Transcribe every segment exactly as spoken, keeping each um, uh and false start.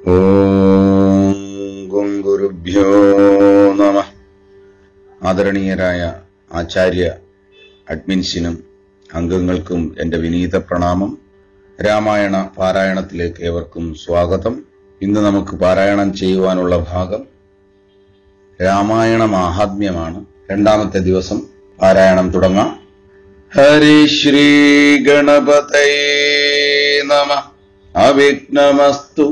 ഓം ഗും ഗുരുഭ്യോ നമഃ. ആദരണീയരായ ആചാര്യ അഡ്മിൻസിനും അംഗങ്ങൾക്കും എന്റെ വിനീത പ്രണാമം. രാമായണ പാരായണത്തിലേക്ക് ഏവർക്കും സ്വാഗതം. ഇന്ന് നമുക്ക് പാരായണം ചെയ്യുവാനുള്ള ഭാഗം രാമായണ മാഹാത്മ്യമാണ്. രണ്ടാമത്തെ ദിവസം പാരായണം തുടങ്ങാം. ഹരി ശ്രീ ഗണപതയേ നമഃ. അവിഘ്നമസ്തു.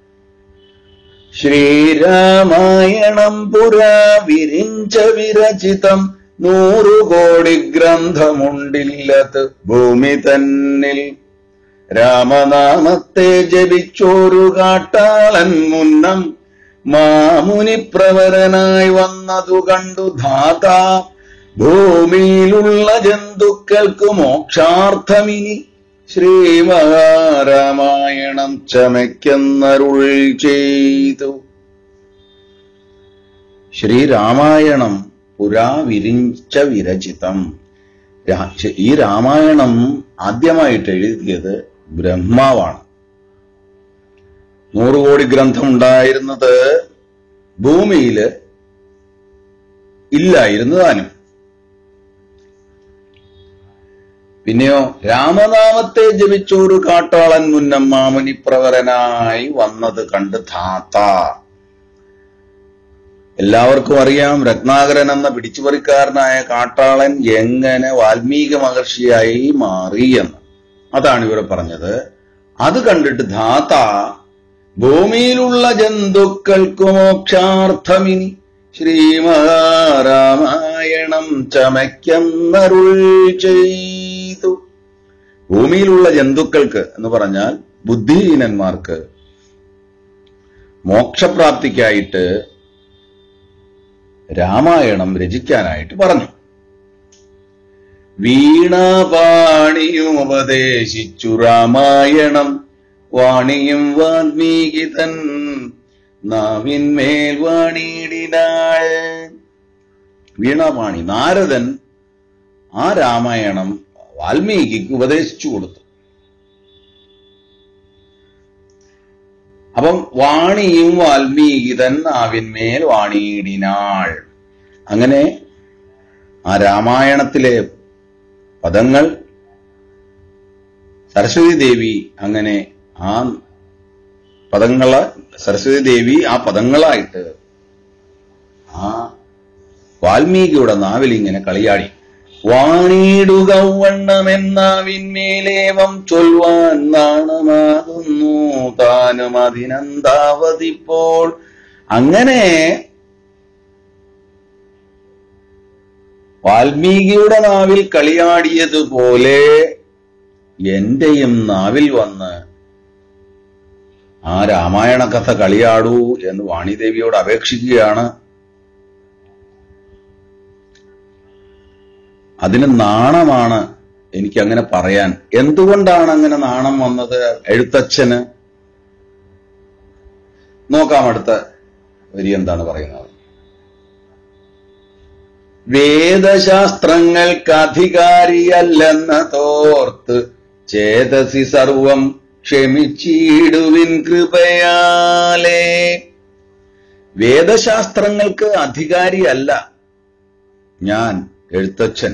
ശ്രീരാമായണം പുരാ വിരിഞ്ച വിരചിതം. നൂറുകോടി ഗ്രന്ഥമുണ്ടില്ലത് ഭൂമി തന്നിൽ. രാമനാമത്തെ ജപിച്ചോരു കാട്ടാളൻ മുന്നം മാമുനി പ്രവരനായി വന്നതു കണ്ടു ധാതാ. ഭൂമിയിലുള്ള ജന്തുക്കൾക്ക് മോക്ഷാർത്ഥമിനി ശ്രീമഹാരാമായണം ചമയ്ക്കെന്നരുൾ ചെയ്തു. ശ്രീരാമായണം പുരാ വിരിഞ്ച വിരചിതം. ഈ രാമായണം ആദ്യമായിട്ട് എഴുതിയത് ബ്രഹ്മാവാണ്. നൂറുകോടി ഗ്രന്ഥം ഉണ്ടായിരുന്നത് ഭൂമിയില് ഇല്ലായിരുന്നു താനും. പിന്നെയോ രാമനാമത്തെ ജപിച്ചോരു കാട്ടാളൻ മുന്നം മാമുനി പ്രവരനായി വന്നത് കണ്ട് ധാത്ത. എല്ലാവർക്കും അറിയാം രത്നാകരൻ എന്ന പിടിച്ചുപറിക്കാരനായ കാട്ടാളൻ എങ്ങനെ വാൽമീകി മഹർഷിയായി മാറി എന്ന്. അതാണ് ഇവിടെ പറഞ്ഞത്. അത് കണ്ടിട്ട് ധാത്ത ഭൂമിയിലുള്ള ജന്തുക്കൾക്കു മോക്ഷാർത്ഥമിനി ശ്രീമഹാരാമായണം ചമയ്ക്കെന്നരുൾ ചെയ്തു. ഭൂമിയിലുള്ള ജന്തുക്കൾക്ക് എന്ന് പറഞ്ഞാൽ ബുദ്ധിഹീനന്മാർക്ക് മോക്ഷപ്രാപ്തിക്കായിട്ട് രാമായണം രചിക്കാനായിട്ട് പറഞ്ഞു. വീണാപാണിയും ഉപദേശിച്ചു രാമായണം. വാണിയും വാൽമീകി തൻ നാവിന്മേൽ വാണിയിടിനാൾ. വീണാപാണി നാരദൻ ആ രാമായണം വാൽമീകിക്ക് ഉപദേശിച്ചു കൊടുത്തു. അപ്പം വാണിയും വാൽമീകി തൻ നാവിന്മേൽ വാണിയിടിനാൾ. അങ്ങനെ ആ രാമായണത്തിലെ പദങ്ങൾ സരസ്വതി ദേവി അങ്ങനെ ആ പദങ്ങള് സരസ്വതി ദേവി ആ പദങ്ങളായിട്ട് ആ വാൽമീകിയുടെ നാവിൽ ഇങ്ങനെ കളിയാടി. വാണിയിടുക വണ്ണമെന്നാവിന്മേലേവം ചൊൽവാൻ നാണമാകുന്നു താനും അതിനന്താവതിപ്പോൾ. അങ്ങനെ വാൽമീകിയുടെ നാവിൽ കളിയാടിയതുപോലെ എന്റെയും നാവിൽ വന്ന് ആ രാമായണ കഥ കളിയാടൂ എന്ന് വാണിദേവിയോട് അപേക്ഷിക്കുകയാണ്. അതിന് നാണമാണ് എനിക്കങ്ങനെ പറയാൻ. എന്തുകൊണ്ടാണ് അങ്ങനെ നാണം വന്നത് എഴുത്തച്ഛന്? നോക്കാം അടുത്ത വരി എന്താണ് പറയുന്നത്. വേദശാസ്ത്രങ്ങൾക്ക് അധികാരിയല്ലെന്ന തോർത്ത് ചേതസി സർവം ക്ഷമിച്ചിടുവിൻ കൃപയാലേ. വേദശാസ്ത്രങ്ങൾക്ക് അധികാരിയല്ല ഞാൻ എഴുത്തച്ഛൻ.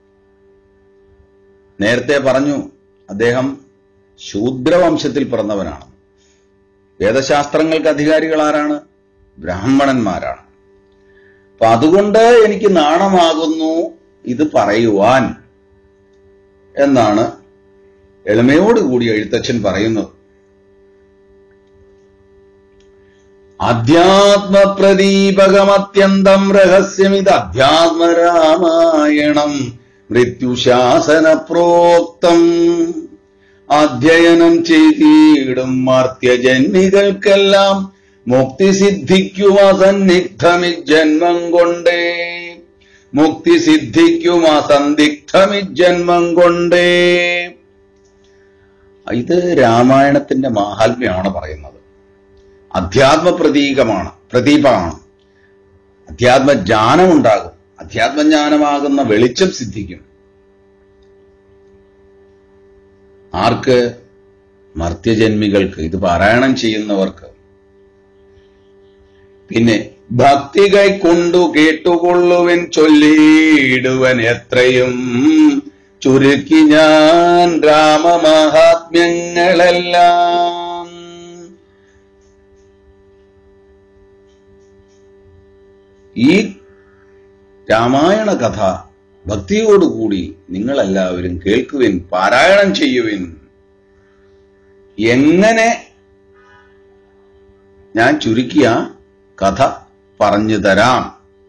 നേരത്തെ പറഞ്ഞു അദ്ദേഹം ശൂദ്രവംശത്തിൽ പിറന്നവനാണ്. വേദശാസ്ത്രങ്ങൾക്ക് അധികാരികൾ ആരാണ്? ബ്രാഹ്മണന്മാരാണ്. അപ്പൊ അതുകൊണ്ട് എനിക്ക് നാണമാകുന്നു ഇത് പറയുവാൻ എന്നാണ് എളിമയോടുകൂടി എഴുത്തച്ഛൻ പറയുന്നത്. അധ്യാത്മപ്രദീപകമത്യന്തം രഹസ്യമിത് അധ്യാത്മരാമായണം മൃത്യുശാസന പ്രോക്തം. അധ്യയനം ചെയ്തിടും മർത്യജന്മികൾക്കെല്ലാം മുക്തി സിദ്ധിക്കും അസന്നിഗ്ധമിജന്മം കൊണ്ടേ. മുക്തി സിദ്ധിക്കും അസന്ദിഗ്ധമിജന്മം കൊണ്ടേ. ഇത് രാമായണത്തിന്റെ മാഹാത്മ്യമാണ് പറയുന്നത്. അധ്യാത്മ പ്രതീകമാണ്, പ്രതീപമാണ്. അധ്യാത്മജ്ഞാനം ഉണ്ടാകും. അധ്യാത്മജ്ഞാനമാകുന്ന വെളിച്ചം സിദ്ധിക്കും. ആർക്ക്? മർത്യജന്മികൾക്ക്, ഇത് പാരായണം ചെയ്യുന്നവർക്ക്. പിന്നെ ഭക്തി കൈക്കൊണ്ടു കേട്ടുകൊള്ളുവൻ ചൊല്ലിടുവൻ എത്രയും ചുരുക്കി ഞാൻ രാമമഹാത്മ്യങ്ങളെല്ലാം. ഈ രാമായണ കഥ ഭക്തിയോടുകൂടി നിങ്ങളെല്ലാവരും കേൾക്കുവിൻ, പാരായണം ചെയ്യുവിൻ. എങ്ങനെ ഞാൻ ചുരുക്കിയ കഥ പറഞ്ഞു തരാം.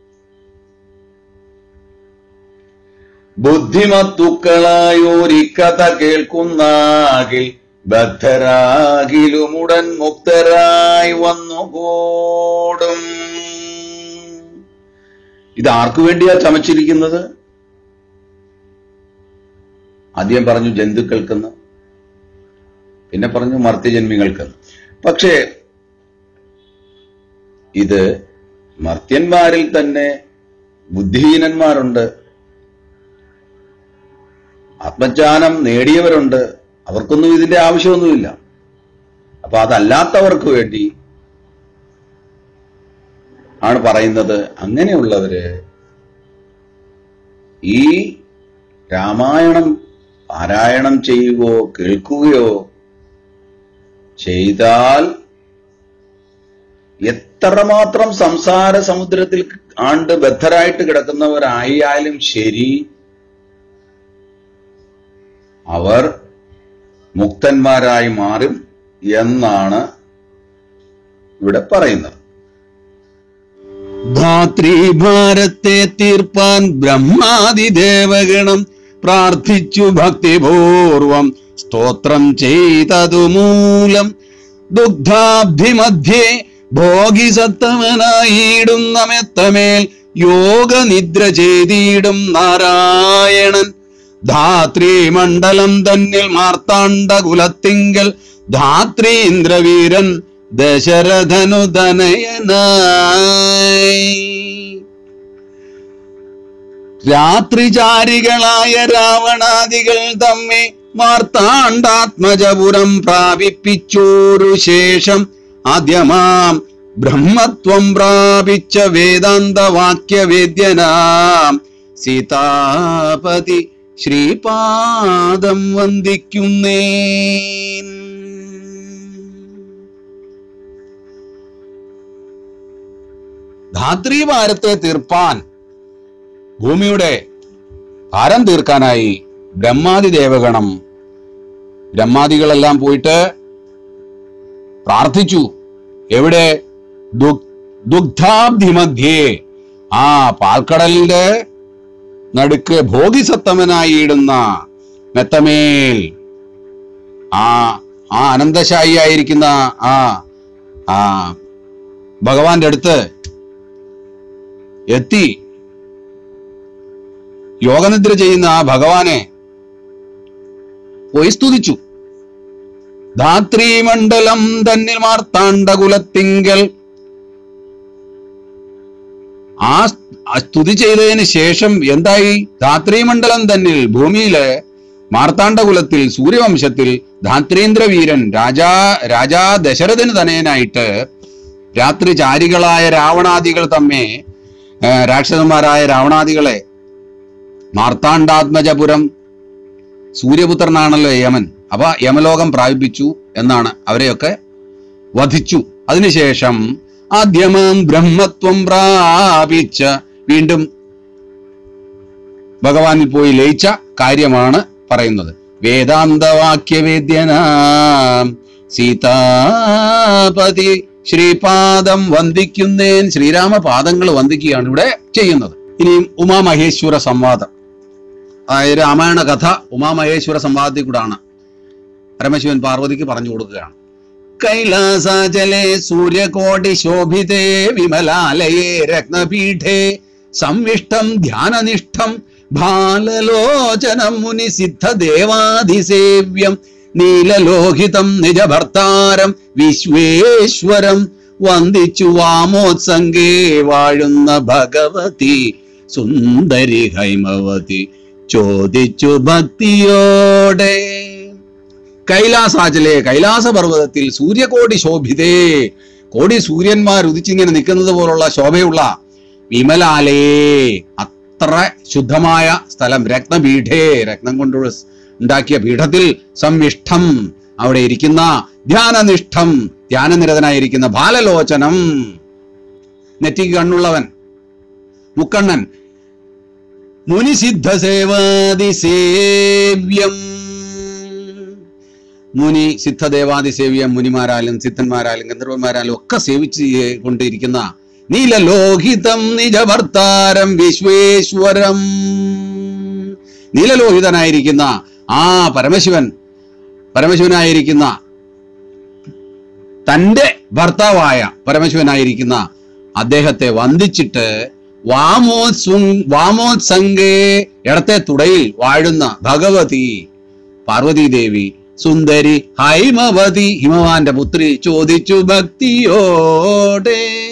ബുദ്ധിമത്തുക്കളായോരിക്കഥ കേൾക്കുന്നാകിൽ ബദ്ധരാകിലുമുടൻ മുക്തരായി വന്നുകൂടും. ഇത് ആർക്കു വേണ്ടിയാ ചമച്ചിരിക്കുന്നത്? ആദ്യം പറഞ്ഞു ജന്തുക്കൾക്കെന്ന്, പിന്നെ പറഞ്ഞു മർത്യജന്മികൾക്കെന്ന്. പക്ഷേ ഇത് മർത്യന്മാരിൽ തന്നെ ബുദ്ധിഹീനന്മാരുണ്ട്, ആത്മജ്ഞാനം നേടിയവരുണ്ട്, അവർക്കൊന്നും ഇതിന്റെ ആവശ്യമൊന്നുമില്ല. അപ്പൊ അതല്ലാത്തവർക്ക് വേണ്ടി ആണ് പറയുന്നത്. അങ്ങനെയുള്ളവര് ഈ രാമായണം പാരായണം ചെയ്യുകയോ കേൾക്കുകയോ ചെയ്താൽ എത്രമാത്രം സംസാര സമുദ്രത്തിൽ ആണ്ട് ബദ്ധരായിട്ട് കിടക്കുന്നവരായാലും ശരി, അവർ മുക്തന്മാരായി മാറും എന്നാണ് ഇവിടെ പറയുന്നത്. ധാത്രീഭാരത്തെ തീർപ്പാൻ ബ്രഹ്മാദിദേവഗണം പ്രാർത്ഥിച്ചു ഭക്തിപൂർവം സ്തോത്രം ചെയ്തതുമൂലം ദുഗ്ധാബ്ധിമധ്യേ ഭോഗിസത്തമനായിടുന്ന മെത്തമേൽ യോഗനിദ്ര ചെയ്തിടും നാരായണൻ. ധാത്രീമണ്ഡലം തന്നിൽ മാർത്താണ്ഡകുലത്തിങ്കൽ ധാത്രീന്ദ്രവീരൻ ദശരഥനുതനയനായി. രാത്രിചാരികളായ രാവണാദികൾ തമ്മെ മാർത്താണ്ഡാത്മജപുരം പ്രാപിപ്പിച്ചോരു ശേഷം ആദ്യമാം ബ്രഹ്മത്വം പ്രാപിച്ച വേദാന്തവാക്യവേദ്യനാം സീതാപതി ശ്രീപാദം വന്ദിക്കുന്നേൻ. ധാത്രീഭാരത്തെ തീർപ്പാൻ, ഭൂമിയുടെ ഭാരം തീർക്കാനായി ബ്രഹ്മാദി ദേവഗണം, ബ്രഹ്മാദികളെല്ലാം പോയിട്ട് പ്രാർത്ഥിച്ചു. എവിടെ? ദുഗ്ധാബ്ധിമധ്യേ, ആ പാൽക്കടലിന്റെ നടുക്ക് ഭോഗിസത്തമനായിടുന്ന മെത്തമേൽ, ആ ആ അനന്തശായി ആയിരിക്കുന്ന ആ ആ ഭഗവാന്റെ അടുത്ത് എത്തി യോഗനിദ്ര ചെയ്യുന്ന ആ ഭഗവാനെ പോയി സ്തുതിച്ചു. ധാത്രീമണ്ഡലം തന്നിൽ മാർത്താണ്ഡകുലത്തിങ്കൽ, ആ സ്തുതി ചെയ്തതിന് ശേഷം എന്തായി? ധാത്രീമണ്ഡലം തന്നിൽ, ഭൂമിയിലെ മാർത്താണ്ഡകുലത്തിൽ സൂര്യവംശത്തിൽ ധാത്രീന്ദ്രവീരൻ രാജാ രാജാ ദശരഥന് തനയനായിട്ട് രാത്രിചാരികളായ രാവണാദികൾ തമ്മെ, രാക്ഷസന്മാരായ രാവണാദികളെ, മാർത്താണ്ഡാത്മജപുരം, സൂര്യപുത്രനാണല്ലോ യമൻ, അപ്പൊ യമലോകം പ്രാപിപ്പിച്ചു എന്നാണ്. അവരെയൊക്കെ വധിച്ചു. അതിനുശേഷം ആദ്യമാം ബ്രഹ്മത്വം പ്രാപിച്ച, വീണ്ടും ഭഗവാനിൽ പോയി ലയിച്ച കാര്യമാണ് പറയുന്നത്. വേദാന്തവാക്യവേദ്യനാം സീതാപതി ശ്രീപാദം വന്ദിക്കുന്നേൻ. ശ്രീരാമപാദങ്ങൾ വന്ദിക്കുകയാണ് ഇവിടെ ചെയ്യുന്നത്. ഇനിയും ഉമാമഹേശ്വര സംവാദം, അതായത് രാമായണ കഥ ഉമാമഹേശ്വര സംവാദത്തിൽ കൂടാണ് പരമശിവൻ പാർവതിക്ക് പറഞ്ഞു കൊടുക്കുകയാണ്. കൈലാസാചലേ സൂര്യകോടി ശോഭിതേ വിമലാലയേ രത്നപീഠേ സംവിഷ്ടം ധ്യാനനിഷ്ഠം ബാലലോചനം മുനി സിദ്ധദേവാധിസേവ്യം നീലലോഹിതം നിജഭർത്താരം വിശ്വേശ്വരം വന്ദിച്ചു വാമോത്സംഗേ വാഴുന്ന ഭഗവതി സുന്ദരി ഹൈമവതി ചോദിച്ചു ഭക്തിയോടെ. കൈലാസാചലേ, കൈലാസ പർവ്വതത്തിൽ സൂര്യകോടി ശോഭിതേ, കോടി സൂര്യന്മാർ ഉദിച്ചിങ്ങനെ നിൽക്കുന്നത് പോലുള്ള ശോഭയുള്ള വിമലാലേ, അത്ര ശുദ്ധമായ സ്ഥലം, രത്നപീഠേ, രത്നം കൊണ്ട് ഉണ്ടാക്കിയ പീഠത്തിൽ സമ്മിഷ്ടം, അവിടെ ഇരിക്കുന്ന ധ്യാനനിഷ്ഠം, ധ്യാനനിരതനായിരിക്കുന്ന ബാലലോചനം, നെറ്റിക്ക് കണ്ണുള്ളവൻ, മുക്കണ്ണൻ, മുനിസിദ്ധ സേവാതിസേവ്യം, മുനി സിദ്ധദേവാതിസേവ്യം, മുനിമാരാലും സിദ്ധന്മാരാലും ഗന്ധർവന്മാരാലും ഒക്കെ സേവിച്ച് കൊണ്ടിരിക്കുന്ന നീലലോഹിതം നിജഭർത്താരം വിശ്വേശ്വരം, നീലലോഹിതനായിരിക്കുന്ന ആ പരമശിവൻ, പരമശിവനായിരിക്കുന്ന തൻ്റെ ഭർത്താവായ പരമശിവനായിരിക്കുന്ന അദ്ദേഹത്തെ വന്ദിച്ചിട്ട് വാമോത്സു വാമോത്സംഗേ, ഇടത്തെ തുടയിൽ വാഴുന്ന ഭഗവതി പാർവതീദേവി സുന്ദരി ഹൈമവതി, ഹിമവാന്റെ പുത്രി ചോദിച്ചു ഭക്തിയോടെ